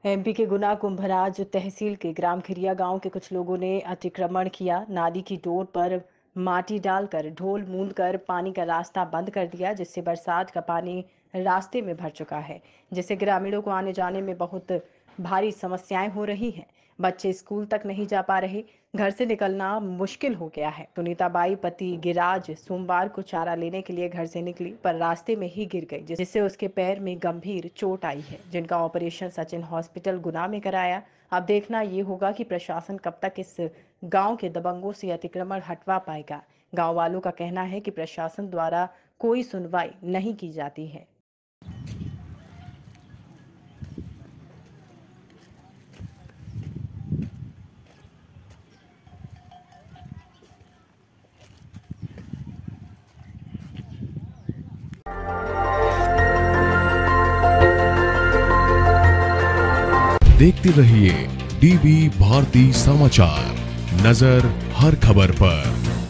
MP के गुना कुंभराज तहसील के ग्राम खिरिया गांव के कुछ लोगों ने अतिक्रमण किया। नाली की डोर पर माटी डालकर ढोल मूंद कर पानी का रास्ता बंद कर दिया, जिससे बरसात का पानी रास्ते में भर चुका है, जिससे ग्रामीणों को आने जाने में बहुत भारी समस्याएं हो रही हैं। बच्चे स्कूल तक नहीं जा पा रहे, घर से निकलना मुश्किल हो गया है। सुनीताबाई पति गिराज सोमवार को चारा लेने के लिए घर से निकली, पर रास्ते में ही गिर गई, जिससे उसके पैर में गंभीर चोट आई है, जिनका ऑपरेशन सचिन हॉस्पिटल गुना में कराया। अब देखना ये होगा कि प्रशासन कब तक इस गांव के दबंगों से अतिक्रमण हटवा पाएगा। गांव वालों का कहना है कि प्रशासन द्वारा कोई सुनवाई नहीं की जाती है। देखते रहिए डीवी भारती समाचार, नजर हर खबर पर।